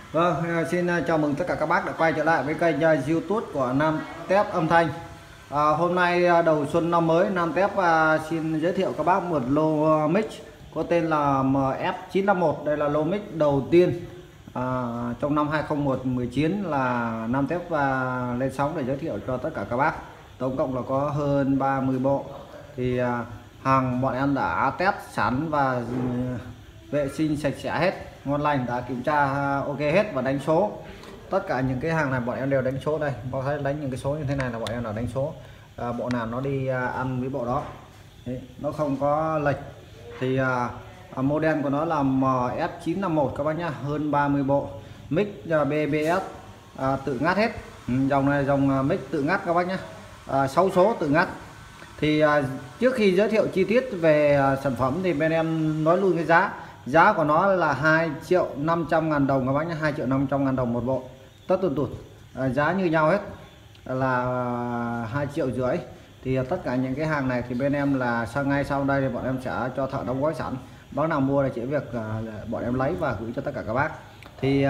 Vâng, chào mừng tất cả các bác đã quay trở lại với kênh YouTube của Nam Tép Âm Thanh. Hôm nay đầu xuân năm mới, Nam Tép xin giới thiệu các bác một lô mic có tên là MF951. Đây là lô mic đầu tiên trong năm 2019 là Nam Tép lên sóng để giới thiệu cho tất cả các bác. Tổng cộng là có hơn 30 bộ. Thì hàng bọn em đã test sẵn và vệ sinh sạch sẽ hết, ngon lành, đã kiểm tra ok hết và đánh số. Tất cả những cái hàng này bọn em đều đánh số. Đây có thấy đánh những cái số như thế này là bọn em đã đánh số, bộ nào nó đi ăn với bộ đó. Đấy, nó không có lệch. Thì model của nó là MF951 các bác nhá, hơn 30 bộ. Mic BBS tự ngắt hết. Dòng này dòng mic tự ngắt các bác nhá, 6 số tự ngắt. Thì trước khi giới thiệu chi tiết về sản phẩm thì bên em nói luôn cái giá của nó là 2.500.000 đồng các bác nhé, 2.500.000 đồng một bộ, tất tần tụt, giá như nhau hết là 2,5 triệu. Thì tất cả những cái hàng này thì bên em là ngay sau đây thì bọn em sẽ cho thợ đóng gói sẵn, bác nào mua là chỉ việc bọn em lấy và gửi cho tất cả các bác. Thì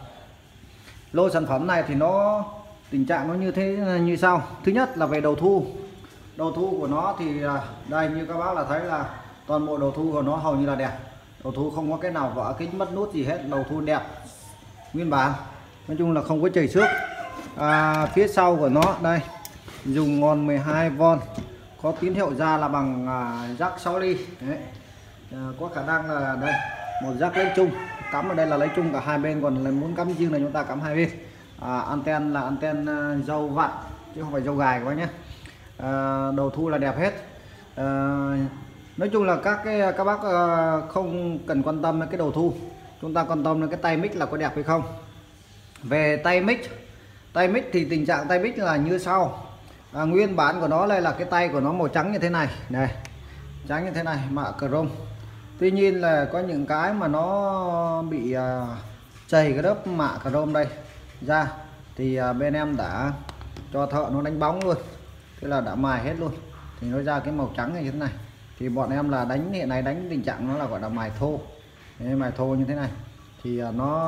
lô sản phẩm này thì nó tình trạng nó như thế, như sau. Thứ nhất là về đầu thu của nó thì đây như các bác là thấy là toàn bộ đầu thu của nó hầu như là đẹp. Đầu thu không có cái nào vỡ kính mất nút gì hết, đầu thu đẹp nguyên bản, nói chung là không có chảy xước. Phía sau của nó đây dùng ngòn 12V, có tín hiệu ra là bằng jack 6 ly. Đấy. Có khả năng là đây một jack lấy chung, cắm ở đây là lấy chung cả hai bên, còn là muốn cắm riêng là chúng ta cắm hai bên. Anten là anten dâu vặn chứ không phải dâu gài các bác nhé. Đầu thu là đẹp hết. Nói chung là các bác không cần quan tâm đến cái đầu thu, chúng ta quan tâm đến cái tay mic là có đẹp hay không. Về tay mic thì tình trạng tay mic là như sau. Nguyên bản của nó đây là cái tay của nó màu trắng như thế này, này trắng như thế này, mạ chrome. Tuy nhiên là có những cái mà nó bị chảy cái lớp mạ chrome đây ra, thì bên em đã cho thợ nó đánh bóng luôn, thế là đã mài hết luôn thì nó ra cái màu trắng như thế này. Thì bọn em là đánh hiện nay đánh tình trạng nó là gọi là mài thô. Đấy, mài thô như thế này thì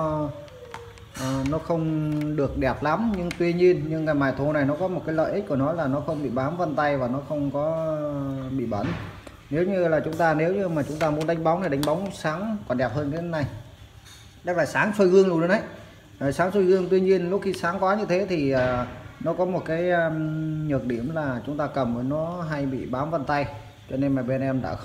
nó không được đẹp lắm, nhưng tuy nhiên nhưng cái mài thô này nó có một cái lợi ích của nó là nó không bị bám vân tay và nó không có bị bẩn. Nếu như mà chúng ta muốn đánh bóng này, đánh bóng sáng còn đẹp hơn cái này, chắc là sáng soi gương luôn đấy. Sáng soi gương. Tuy nhiên lúc khi sáng quá như thế thì nó có một cái nhược điểm là chúng ta cầm nó hay bị bám vân tay, cho nên mà bên em đã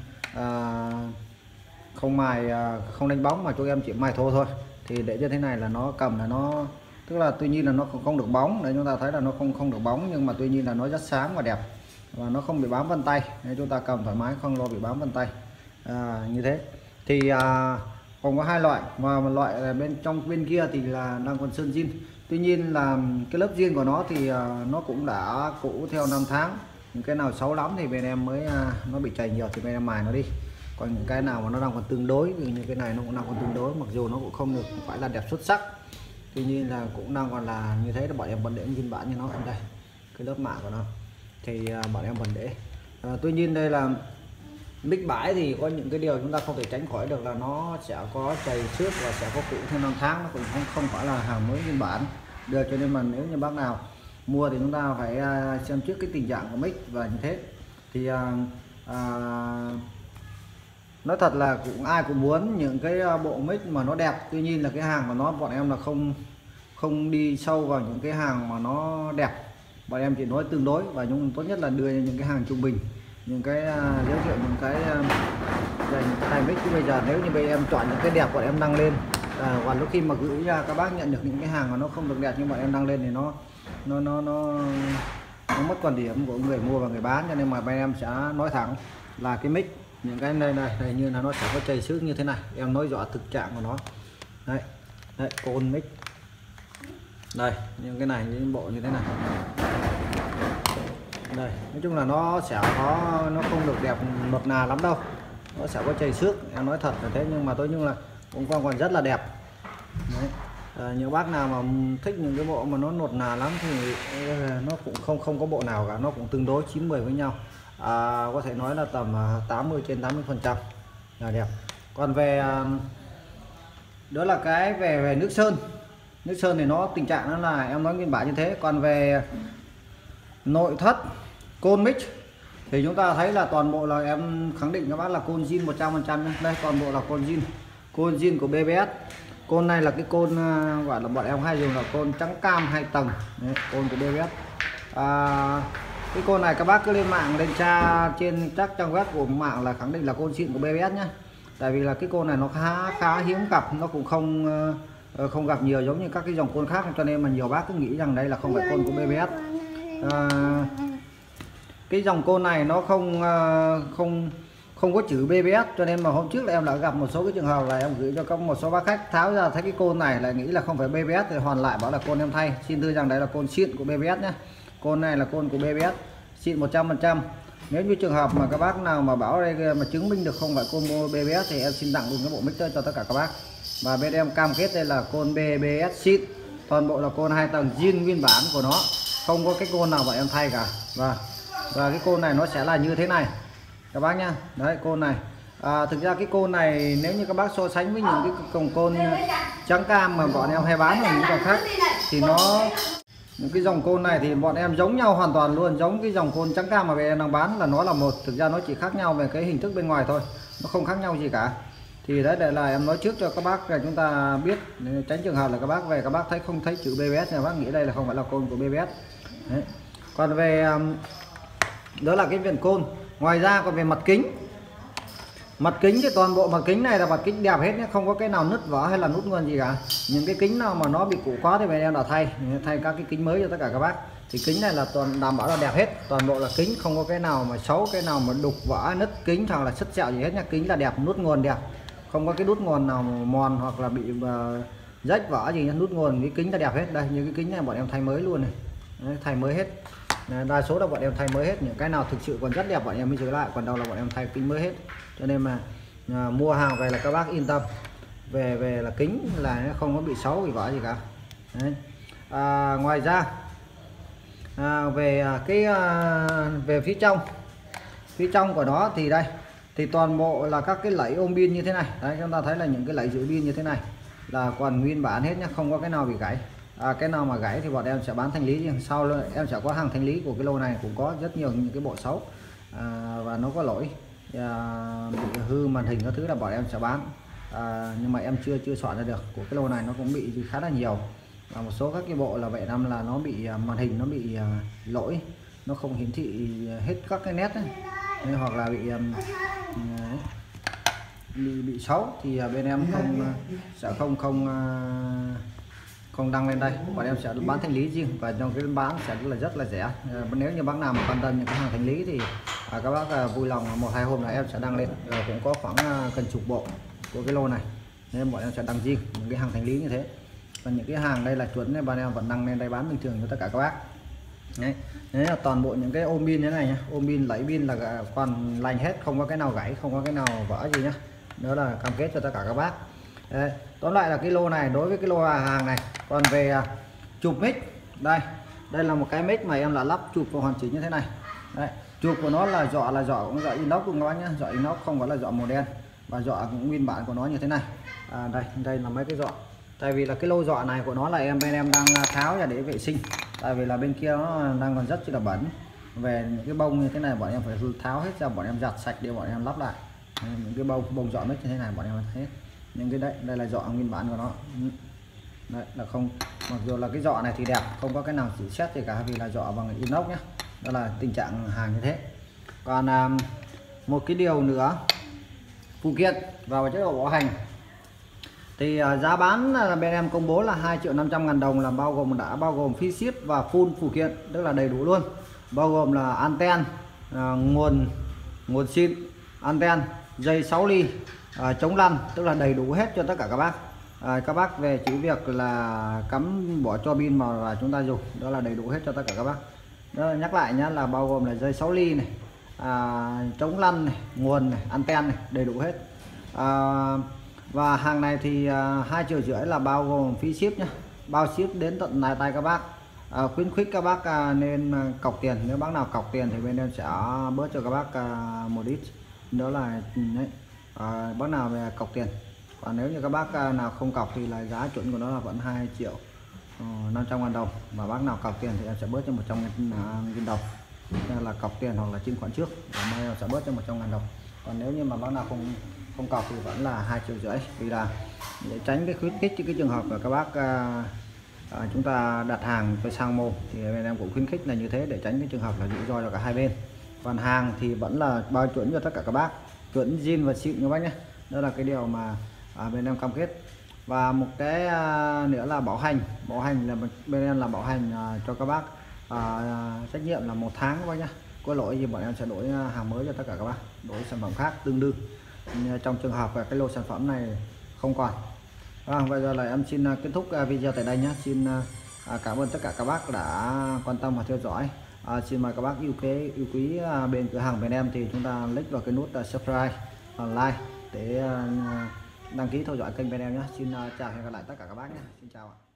không mài, không đánh bóng mà chúng em chỉ mài thô thôi. Thì để cho thế này là nó cầm là nó, tức là tuy nhiên là nó không được bóng, để chúng ta thấy là nó không được bóng, nhưng mà tuy nhiên là nó rất sáng và đẹp và nó không bị bám vân tay. Nên chúng ta cầm thoải mái, không lo bị bám vân tay. Như thế thì còn có hai loại, và một loại là bên kia thì là đang còn sơn zin. Tuy nhiên là cái lớp zin của nó thì nó cũng đã cũ theo năm tháng. Những cái nào xấu lắm thì bên em mới nó bị chảy nhiều thì bên em mài nó đi. Còn những cái nào mà nó đang còn tương đối, như cái này nó cũng đang còn tương đối, mặc dù nó cũng không được phải là đẹp xuất sắc, tuy nhiên là cũng đang còn là như thế. Là bọn em vẫn để nguyên bản như nó ở đây, cái lớp mạ của nó thì bọn em vẫn để. Tuy nhiên đây là mic bãi thì có những cái điều chúng ta không thể tránh khỏi được, là nó sẽ có chảy xước và sẽ có cũ theo năm tháng, nó cũng không phải là hàng mới nguyên bản được. Cho nên mà nếu như bác nào mua thì chúng ta phải xem trước cái tình trạng của mic và như thế. Thì nói thật là cũng ai cũng muốn những cái bộ mic mà nó đẹp, tuy nhiên là cái hàng của nó bọn em là không đi sâu vào những cái hàng mà nó đẹp, bọn em chỉ nói tương đối, và tốt nhất là đưa những cái hàng trung bình, những cái giới thiệu những cái tay mic. Chứ bây giờ nếu như bây em chọn những cái đẹp bọn em đăng lên, còn lúc khi mà gửi ra các bác nhận được những cái hàng mà nó không được đẹp nhưng bọn em đăng lên thì nó mất quan điểm của người mua và người bán. Cho nên mà bên em sẽ nói thẳng là cái mic, những cái này như là nó sẽ có chảy xước như thế này, em nói rõ thực trạng của nó. Đấy côn mic đây, những cái này những bộ như thế này đây, nói chung là nó sẽ có, nó không được đẹp mượt nà lắm đâu, nó sẽ có chảy xước, em nói thật là thế. Nhưng mà nó cũng còn rất là đẹp. Đấy. Nhiều bác nào mà thích những cái bộ mà nó nột nà lắm thì nó cũng không có bộ nào cả, nó cũng tương đối 9-10 với nhau. Có thể nói là tầm 80 trên 80% là đẹp. Còn về đó là cái về nước sơn. Nước sơn thì nó tình trạng nó là em nói nguyên bản như thế. Còn về nội thất côn mic thì chúng ta thấy là toàn bộ là em khẳng định các bác là côn zin 100% nhé. Đây toàn bộ là côn zin của BBS. Côn này là cái côn gọi là bọn em hay dùng là côn trắng cam 2 tầng. Đấy, côn của BBS. Cái côn này các bác cứ lên mạng lên tra trên các trang web của mạng là khẳng định là côn xịn của BBS nhé. Tại vì là cái côn này nó khá hiếm gặp, nó cũng không gặp nhiều giống như các cái dòng côn khác, cho nên mà nhiều bác cứ nghĩ rằng đây là không phải côn của BBS. Cái dòng côn này nó không có chữ BBS, cho nên mà hôm trước là em đã gặp một số cái trường hợp là em gửi cho các một số bác khách tháo ra thấy cái côn này là nghĩ là không phải BBS thì hoàn lại bảo là côn em thay. Xin thưa rằng đấy là côn xịn của BBS nhé. Côn này là côn của BBS xịn 100%. Nếu như trường hợp mà các bác nào mà bảo đây mà chứng minh được không phải côn BBS thì em xin tặng luôn cái bộ mixer cho tất cả các bác. Và bên em cam kết đây là côn BBS xịn, toàn bộ là côn 2 tầng zin nguyên bản của nó, không có cái côn nào mà em thay cả. Và cái côn này nó sẽ là như thế này các bác nhá. Đấy côn này thực ra cái côn này nếu như các bác so sánh với những cái côn trắng cam mà bọn em hay bán ở những dòng khác thì những cái dòng côn này thì bọn em giống nhau hoàn toàn luôn, giống cái dòng côn trắng cam mà bên em đang bán là nó là một. Thực ra nó chỉ khác nhau về cái hình thức bên ngoài thôi, nó không khác nhau gì cả. Thì đấy, để là em nói trước cho các bác là chúng ta biết, tránh trường hợp là các bác về các bác thấy không thấy chữ BBS thì các bác nghĩ đây là không phải là côn của BBS. Đấy. Còn về đó là cái viền côn. Ngoài ra còn về mặt kính thì toàn bộ mặt kính này là mặt kính đẹp hết nhé, không có cái nào nứt vỡ hay là nút nguồn gì cả. Những cái kính nào mà nó bị cũ quá thì bên em đã thay các cái kính mới cho tất cả các bác. Thì kính này là toàn đảm bảo là đẹp hết, toàn bộ là kính không có cái nào mà xấu, cái nào mà đục vỡ nứt kính hoặc là sứt sẹo gì hết nhá. Kính là đẹp, nút nguồn đẹp, không có cái nút nguồn nào mòn hoặc là bị rách vỡ gì nhá. Nút nguồn cái kính là đẹp hết. Đây như cái kính này bọn em thay mới luôn này. Đấy, thay mới hết. Đa số là bọn em thay mới hết, những cái nào thực sự còn rất đẹp bọn em mới giữ lại, còn đâu là bọn em thay kính mới hết. Cho nên mà mua hàng về là các bác yên tâm về là kính là nó không có bị xấu bị vỡ gì cả. Đấy. Ngoài ra về phía trong của nó thì đây thì toàn bộ là các cái lẫy ôm pin như thế này. Đấy, chúng ta thấy là những cái lẫy giữ pin như thế này là còn nguyên bản hết nhá, không có cái nào bị gãy. Cái nào mà gãy thì bọn em sẽ bán thanh lý riêng. Sau em sẽ có hàng thanh lý của cái lô này, cũng có rất nhiều những cái bộ xấu và nó có lỗi bị hư màn hình các thứ là bọn em sẽ bán. Nhưng mà em chưa soạn ra được. Của cái lô này nó cũng bị khá là nhiều, và một số các cái bộ là vậy năm là nó bị màn hình nó bị lỗi, nó không hiển thị hết các cái nét ấy. Hoặc là bị xấu thì bên em sẽ không đăng lên đây, bọn em sẽ bán thanh lý riêng, và trong cái bán sẽ rất là rẻ. Nếu như bác nào mà quan tâm những cái hàng thanh lý thì các bác vui lòng 1-2 hôm là em sẽ đăng lên. Cũng có khoảng gần chục bộ của cái lô này nên bọn em sẽ đăng riêng những cái hàng thanh lý như thế. Còn những cái hàng đây là chuẩn nên bọn em vẫn đăng lên đây bán bình thường cho tất cả các bác. Đấy là toàn bộ những cái ôm pin thế này nhá, ôm pin lấy pin là còn lành hết, không có cái nào gãy, không có cái nào vỡ gì nhá. Đó là cam kết cho tất cả các bác. Đấy, tóm lại là cái lô này đối với cái lô hàng này. Còn về chụp mic, đây là một cái mic mà em là lắp chụp vào hoàn chỉnh như thế này. Đấy, chụp của nó là dọ cũng dọ inox cùng nó nhá, dọ inox không có là dọ màu đen, và dọ cũng nguyên bản của nó như thế này. Đây là mấy cái dọ. Tại vì là cái lô dọ này của nó là bên em đang tháo ra để vệ sinh, tại vì là bên kia nó đang còn rất là bẩn. Về những cái bông như thế này bọn em phải tháo hết ra, bọn em giặt sạch để bọn em lắp lại. Những cái bông dọ mic như thế này bọn em hết. Những cái đây là dọ nguyên bản của nó. Đấy, là không, mặc dù là cái dọ này thì đẹp, không có cái nào chỉ xét gì cả, vì là dọ bằng inox nhé. Đó là tình trạng hàng như thế. Còn một cái điều nữa, phụ kiện vào chế độ bảo hành thì giá bán là bên em công bố là 2.500.000 đồng, là đã bao gồm phí ship và full phụ kiện, tức là đầy đủ luôn, bao gồm là anten, nguồn xịn, anten, dây 6 ly, chống lăn, tức là đầy đủ hết cho tất cả các bác. Các bác về chỉ việc là cắm bỏ cho pin vào và chúng ta dùng, đó là đầy đủ hết cho tất cả các bác. Đó, nhắc lại nhá, là bao gồm là dây 6 ly này, chống lăn này, nguồn này, anten này, đầy đủ hết. Và hàng này thì 2,5 triệu là bao gồm phí ship nhá, bao ship đến tận tay các bác. Khuyến khích các bác nên cọc tiền, nếu bác nào cọc tiền thì bên em sẽ bớt cho các bác một ít, đó là đấy. Bác nào về cọc tiền Còn nếu như các bác nào không cọc thì là giá chuẩn của nó là vẫn 2 triệu 500.000 đồng, và bác nào cọc tiền thì em sẽ bớt cho 100.000 đồng. Nên là cọc tiền hoặc là chuyển khoản trước là em sẽ bớt cho 100.000 đồng. Còn nếu như mà bác nào không cọc thì vẫn là 2,5 triệu. Vì là để tránh cái khuyến khích cái trường hợp của các bác chúng ta đặt hàng với sang mô thì bên em cũng khuyến khích là như thế, để tránh cái trường hợp là rủi ro cho cả hai bên. Còn hàng thì vẫn là bao chuẩn cho tất cả các bác, chuẩn zin và xịn các bác nhé. Đó là cái điều mà bên em cam kết. Và một cái nữa là bảo hành là bên em làm bảo hành cho các bác, trách nhiệm là 1 tháng các bác nhé. Có lỗi gì bọn em sẽ đổi hàng mới cho tất cả các bác, đổi sản phẩm khác tương đương trong trường hợp cái lô sản phẩm này không còn. Bây giờ là em xin kết thúc video tại đây nhé. Xin cảm ơn tất cả các bác đã quan tâm và theo dõi. Xin mời các bác yêu quý bên cửa hàng bên em thì chúng ta click vào cái nút subscribe và like để đăng ký theo dõi kênh bên em nhé. Xin chào và hẹn gặp lại tất cả các bác nhé. Xin chào ạ.